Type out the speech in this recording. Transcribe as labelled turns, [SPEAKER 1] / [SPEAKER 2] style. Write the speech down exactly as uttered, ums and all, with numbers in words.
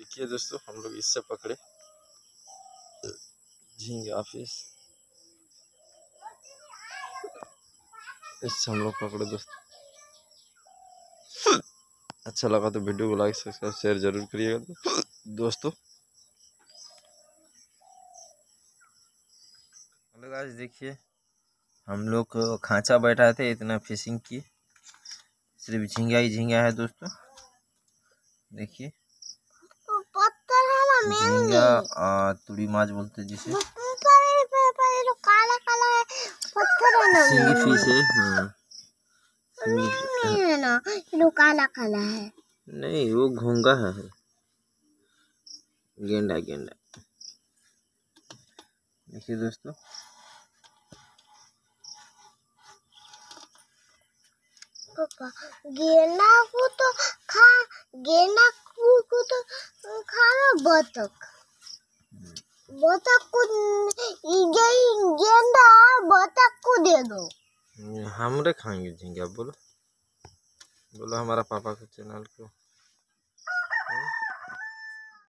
[SPEAKER 1] देखिए दोस्तों, हम लोग इससे पकड़े झींगा फिश, इससे हम लोग पकड़े दोस्तों। अच्छा लगा तो वीडियो को लाइक सब्सक्राइब शेयर जरूर करिएगा दोस्तों। हेलो गाइस, देखिए हम लोग खांचा बैठा थे, इतना फिशिंग की, सिर्फ झींगा ही झींगा है दोस्तों। देखिए
[SPEAKER 2] पत्थर है ना,
[SPEAKER 1] झींगा तुड़ी माछ बोलते जिसे,
[SPEAKER 2] काला काला है पत्थर है ना,
[SPEAKER 1] सिंगी फिश है। हाँ
[SPEAKER 2] है ना, ये काला काला है।
[SPEAKER 1] नहीं, वो घोंगा है, गेंडा गेंडा। देखिए दोस्तों,
[SPEAKER 2] पापा गेंडा को तो खा, गेंडा को, को तो खाना बतख, बतख को गेंडा बतख को दे दो।
[SPEAKER 1] हमरे खाएंगे झींगा। बोलो बोलो हमारा पापा के चैनल को।